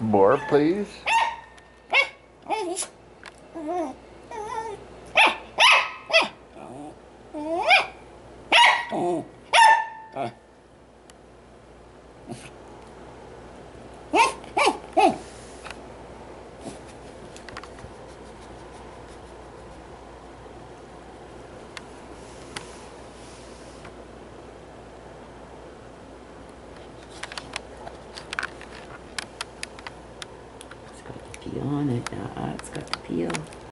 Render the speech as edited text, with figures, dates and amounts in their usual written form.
More, please. It's got to pee on it. It's got to peel.